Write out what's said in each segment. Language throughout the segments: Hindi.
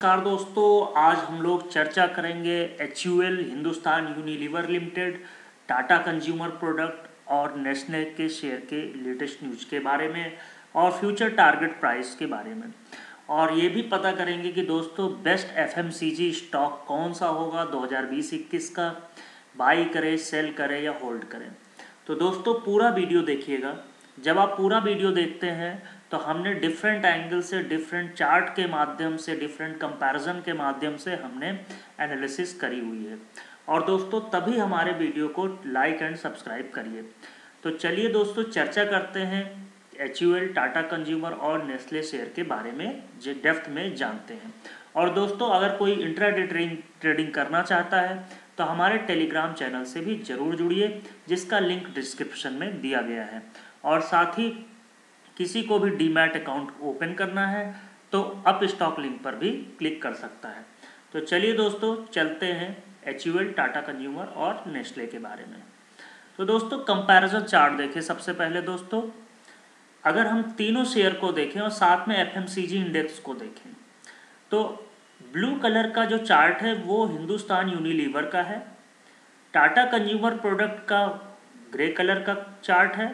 नमस्कार दोस्तों, आज हम लोग चर्चा करेंगे HUL Hindustan Unilever limited, Tata consumer product और नेस्ले के शेयर के लेटेस्ट न्यूज के बारे में और फ्यूचर टारगेट प्राइस के बारे में। और ये भी पता करेंगे कि दोस्तों बेस्ट FMCG स्टॉक कौन सा होगा 2020-21 का, बाई करें, सेल करें या होल्ड करें। तो दोस्तों पूरा वीडियो देखिएगा। जब आप पूरा वीडियो देखते हैं तो हमने डिफरेंट एंगल से, डिफरेंट चार्ट के माध्यम से, डिफरेंट कंपैरिजन के माध्यम से हमने एनालिसिस करी हुई है। और दोस्तों तभी हमारे वीडियो को लाइक एंड सब्सक्राइब करिए। तो चलिए दोस्तों चर्चा करते हैं HUL, टाटा कंज्यूमर और नेस्ले शेयर के बारे में डेप्थ में जानते हैं। और दोस्तों अगर कोई इंट्राडे ट्रेडिंग करना चाहता है तो हमारे टेलीग्राम चैनल से भी ज़रूर जुड़िए, जिसका लिंक डिस्क्रिप्शन में दिया गया है। और साथ ही किसी को भी डीमैट अकाउंट ओपन करना है तो अप स्टॉक लिंक पर भी क्लिक कर सकता है। तो चलिए दोस्तों चलते हैं HUL, टाटा कंज्यूमर और नेस्ले के बारे में। तो दोस्तों कंपैरिजन चार्ट देखें। सबसे पहले दोस्तों अगर हम तीनों शेयर को देखें और साथ में FMCG इंडेक्स को देखें तो ब्लू कलर का जो चार्ट है वो हिंदुस्तान यूनिलीवर का है, टाटा कंज्यूमर प्रोडक्ट का ग्रे कलर का चार्ट है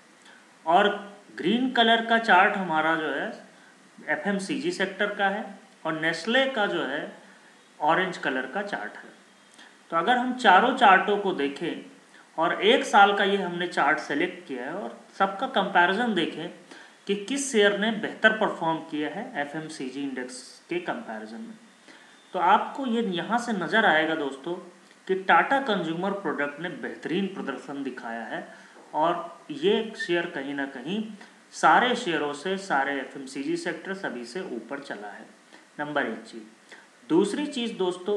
और ग्रीन कलर का चार्ट हमारा जो है FMCG सेक्टर का है और नेस्ले का जो है ऑरेंज कलर का चार्ट है। तो अगर हम चारों चार्टों को देखें और एक साल का ये हमने चार्ट सेलेक्ट किया है और सबका कंपैरिजन देखें कि किस शेयर ने बेहतर परफॉर्म किया है FMCG इंडेक्स के कंपैरिजन में, तो आपको ये यहाँ से नज़र आएगा दोस्तों कि टाटा कंज्यूमर प्रोडक्ट ने बेहतरीन प्रदर्शन दिखाया है और ये शेयर कहीं ना कहीं सारे शेयरों से, सारे FMCG सेक्टर सभी से ऊपर चला है। नंबर एक चीज़। दूसरी चीज़ दोस्तों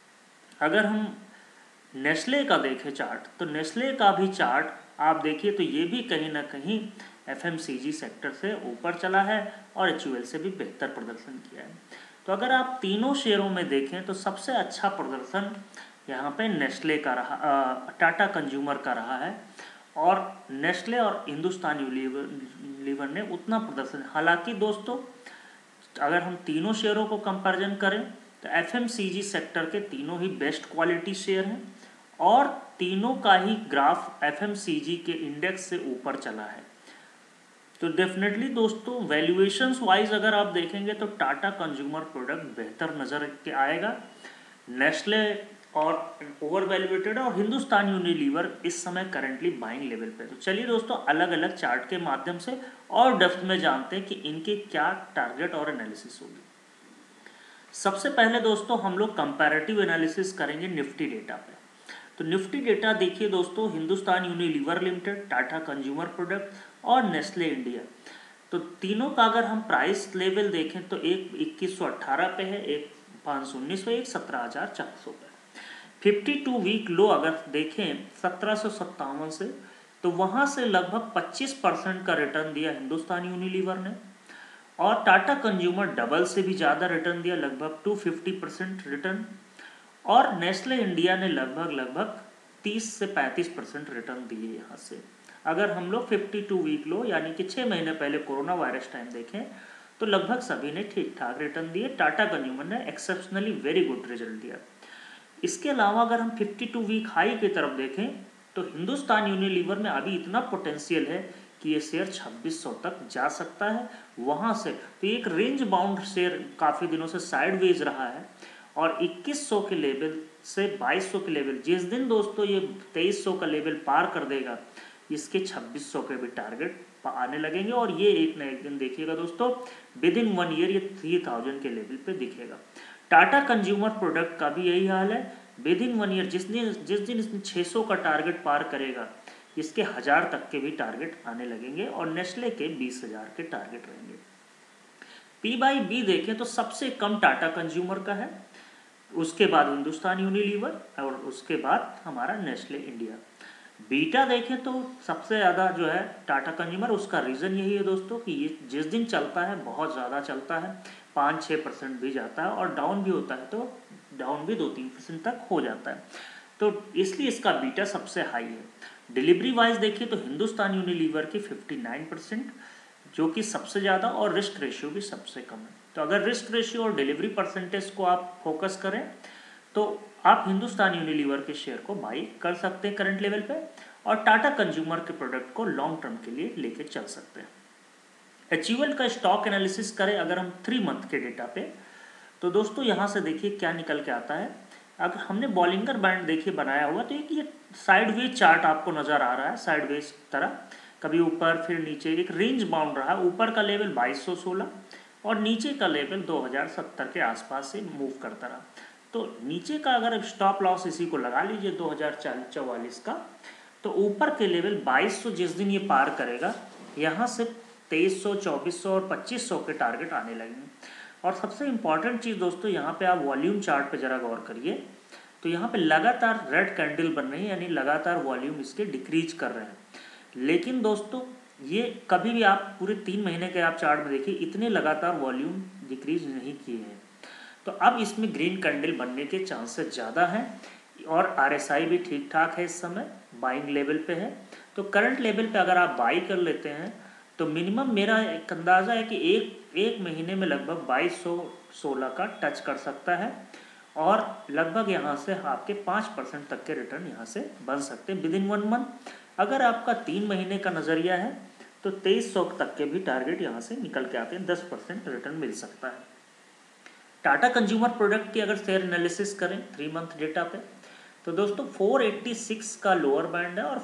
अगर हम नेस्ले का देखें चार्ट तो नेस्ले का भी चार्ट आप देखिए तो ये भी कहीं ना कहीं FMCG सेक्टर से ऊपर चला है और HUL से भी बेहतर प्रदर्शन किया है। तो अगर आप तीनों शेयरों में देखें तो सबसे अच्छा प्रदर्शन यहाँ पे नेस्ले का रहा, टाटा कंज्यूमर का रहा है और नेस्ले और हिंदुस्तान यूनिलीवर ने उतना प्रदर्शन। हालांकि दोस्तों अगर हम तीनों शेयरों को कंपैरिजन करें तो FMCG सेक्टर के तीनों ही बेस्ट क्वालिटी शेयर हैं और तीनों का ही ग्राफ FMCG के इंडेक्स से ऊपर चला है। तो डेफिनेटली दोस्तों वैल्यूएशंस वाइज अगर आप देखेंगे तो टाटा कंज्यूमर प्रोडक्ट बेहतर नज़र के आएगा, नेस्ले और ओवर वैल्यूएटेड और हिंदुस्तान यूनिलीवर इस समय करंटली बाइंग लेवल पे। तो चलिए दोस्तों अलग अलग चार्ट के माध्यम से और डेप्थ में जानते हैं कि इनके क्या टारगेट और एनालिसिस होगी। सबसे पहले दोस्तों हम लोग कंपैरेटिव एनालिसिस करेंगे निफ्टी डेटा पे। तो निफ्टी डेटा देखिए दोस्तों, Hindustan Unilever limited, Tata consumer product और नेस्ले इंडिया, तो तीनों का अगर हम प्राइस लेवल देखें तो एक 2118 पे है, एक 519 पे, एक 17,400 पे। 52 वीक लो अगर देखें 1757 से, तो वहाँ से लगभग 25% का रिटर्न दिया हिंदुस्तान यूनिलीवर ने और टाटा कंज्यूमर डबल से भी ज़्यादा रिटर्न दिया, लगभग 250% रिटर्न, और नेस्ले इंडिया ने लगभग 30 से 35% रिटर्न दिए यहाँ से। अगर हम लोग 52 वीक लो यानी कि 6 महीने पहले कोरोना वायरस टाइम देखें तो लगभग सभी ने ठीक ठाक रिटर्न दिए, टाटा कंज्यूमर ने एक्सेप्शनली वेरी गुड रिजल्ट दिया। इसके अलावा अगर हम 52 वीक हाई की तरफ देखें तो हिंदुस्तान यूनिलीवर में अभी इतना पोटेंशियल है कि ये शेयर 2600 तक जा सकता है वहाँ से। तो एक रेंज बाउंड शेयर काफ़ी दिनों से साइडवेज रहा है और 2100 के लेवल से 2200 के लेवल, जिस दिन दोस्तों ये 2300 का लेवल पार कर देगा इसके 2600 के भी टारगेट आने लगेंगे और ये एक न एक दिन देखिएगा दोस्तों विद इन 1 ईयर ये 3000 के लेवल पे दिखेगा। टाटा कंज्यूमर प्रोडक्ट का भी यही हाल है, विद इन 1 ईयर जिस दिन इसने 600 का टारगेट पार करेगा इसके 1000 तक के भी टारगेट आने लगेंगे और नेस्ले के 20,000 के टारगेट रहेंगे। P/B देखें तो सबसे कम टाटा कंज्यूमर का है, उसके बाद हिंदुस्तान यूनिलीवर और उसके बाद हमारा नेस्ले इंडिया। बीटा देखें तो सबसे ज़्यादा जो है टाटा कंज्यूमर, उसका रीज़न यही है दोस्तों कि ये जिस दिन चलता है बहुत ज़्यादा चलता है, 5-6% भी जाता है और डाउन भी होता है तो डाउन भी 2-3% तक हो जाता है, तो इसलिए इसका बीटा सबसे हाई है। डिलीवरी वाइज देखिए तो हिंदुस्तान यूनिलीवर की 59% जो कि सबसे ज़्यादा और रिस्क रेशियो भी सबसे कम है। तो अगर रिस्क रेशियो और डिलीवरी परसेंटेज को आप फोकस करें तो आप हिंदुस्तान यूनिलीवर के शेयर को बाई कर सकते हैं करंट लेवल पे, और टाटा कंज्यूमर के प्रोडक्ट को लॉन्ग टर्म के लिए लेके चल सकते हैं। एचयूएल का स्टॉक एनालिसिस करें अगर हम 3 मंथ के डेटा पे, तो दोस्तों यहाँ से देखिए क्या निकल के आता है। अगर हमने बॉलिंगर बैंड देखिए बनाया हुआ, तो एक ये साइडवेज चार्ट आपको नज़र आ रहा है, साइडवेज तरह, कभी ऊपर फिर नीचे, एक रेंज बाउंड रहा। ऊपर का लेवल 2216 और नीचे का लेवल 2070 के आसपास से मूव करता रहा। तो नीचे का अगर स्टॉप लॉस इसी को लगा लीजिए 2044 का, तो ऊपर के लेवल 2200 जिस दिन ये पार करेगा, यहाँ से 2300, 2400 और 2500 के टारगेट आने लगेंगे। और सबसे इम्पॉर्टेंट चीज़ दोस्तों, यहाँ पे आप वॉल्यूम चार्ट पे ज़रा गौर करिए, तो यहाँ पे लगातार रेड कैंडल बन रही है, यानी लगातार वॉल्यूम इसके डिक्रीज कर रहे हैं। लेकिन दोस्तों ये कभी भी आप पूरे 3 महीने के आप चार्ट में देखिए, इतने लगातार वॉल्यूम डिक्रीज नहीं किए हैं। तो अब इसमें ग्रीन कैंडल बनने के चांसेस ज़्यादा हैं, और आरएसआई भी ठीक ठाक है, इस समय बाइंग लेवल पे है। तो करंट लेवल पे अगर आप बाई कर लेते हैं तो मिनिमम मेरा एक अंदाज़ा है कि एक महीने में लगभग 2216 का टच कर सकता है, और लगभग यहाँ से आपके 5% तक के रिटर्न यहाँ से बन सकते हैं विद इन 1 मंथ। अगर आपका 3 महीने का नज़रिया है तो 2300 तक के भी टारगेट यहाँ से निकल के आते हैं, 10% रिटर्न मिल सकता है। टाटा कंज्यूमर प्रोडक्ट की अगर शेयर एनालिसिस करें 3 मंथ डेटा पे, तो दोस्तों 486 का लोअर बैंड है और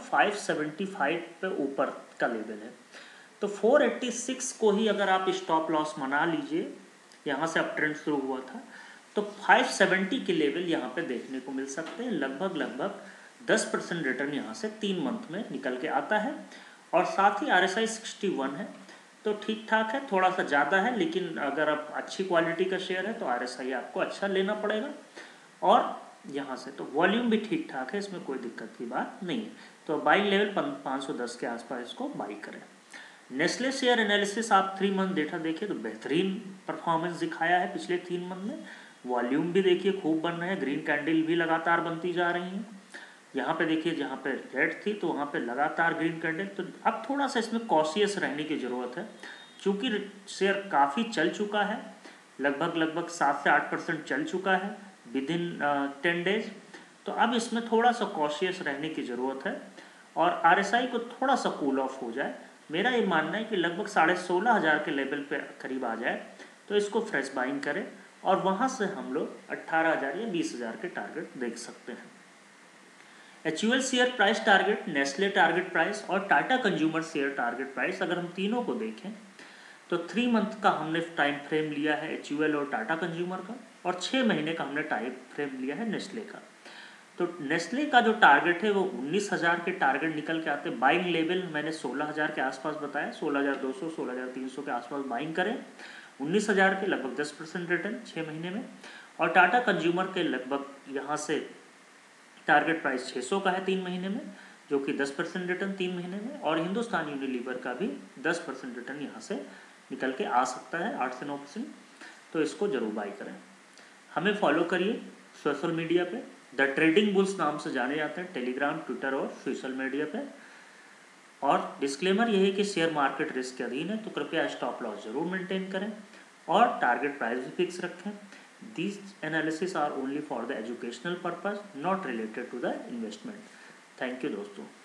575 पे ऊपर का लेवल है। तो 486 को ही अगर आप स्टॉप लॉस मना लीजिए, यहाँ से अप ट्रेंड शुरू हुआ था, तो 570 के लेवल यहाँ पे देखने को मिल सकते हैं। लगभग 10% रिटर्न यहाँ से 3 मंथ में निकल के आता है। और साथ ही RSI 61 है, तो ठीक ठाक है, थोड़ा सा ज़्यादा है, लेकिन अगर आप अच्छी क्वालिटी का शेयर है तो RSI आपको अच्छा लेना पड़ेगा। और यहाँ से तो वॉल्यूम भी ठीक ठाक है, इसमें कोई दिक्कत की बात नहीं है। तो बाइंग लेवल 510 के आसपास इसको बाई करें। नेस्ले शेयर एनालिसिस आप 3 मंथ डेटा देखिए तो बेहतरीन परफॉर्मेंस दिखाया है पिछले 3 मंथ में। वॉल्यूम भी देखिए खूब बन रहे हैं, ग्रीन कैंडल भी लगातार बनती जा रही हैं। यहाँ पे देखिए जहाँ पे रेड थी तो वहाँ पे लगातार ग्रीन कैंडल। तो अब थोड़ा सा इसमें कॉशियस रहने की ज़रूरत है, क्योंकि शेयर काफ़ी चल चुका है, लगभग 7 से 8% चल चुका है विद इन 10 डेज। तो अब इसमें थोड़ा सा कॉशियस रहने की ज़रूरत है, और RSI को थोड़ा सा कूल ऑफ हो जाए। मेरा ये मानना है कि लगभग 16,500 के लेवल पे करीब आ जाए तो इसको फ्रेश बाइंग करें, और वहाँ से हम लोग 18,000 या 20,000 के टारगेट देख सकते हैं। HUL share price target, Nestle target price और Tata consumer share target price, अगर हम तीनों को देखें तो 3 मंथ का हमने टाइम फ्रेम लिया है HUL और टाटा कंज्यूमर का, और 6 महीने का हमने टाइम फ्रेम लिया है नेस्ले का। तो नेस्ले का जो टारगेट है वो 19,000 के टारगेट निकल के आते हैं। बाइंग लेवल मैंने 16,000 के आसपास बताया, 16,200 16,300 के आसपास बाइंग करें। 19,000 के लगभग 10% रिटर्न 6 महीने में। और टाटा कंज्यूमर के लगभग यहाँ से टारगेट प्राइस 600 का है 3 महीने में, जो कि 10% रिटर्न 3 महीने में। और हिंदुस्तान यूनिलीवर का भी 10% रिटर्न यहाँ से निकल के आ सकता है, 8 से 9%। तो इसको जरूर बाई करें। हमें फॉलो करिए सोशल मीडिया पे, द ट्रेडिंग बुल्स नाम से जाने जाते हैं, टेलीग्राम, ट्विटर और सोशल मीडिया पे। और डिस्क्लेमर यही है कि शेयर मार्केट रिस्क के अधीन है, तो कृपया स्टॉप लॉस जरूर मेंटेन करें और टारगेट प्राइस भी फिक्स रखें। These analysis are only for the educational purpose, not related to the investment. Thank you दोस्तों।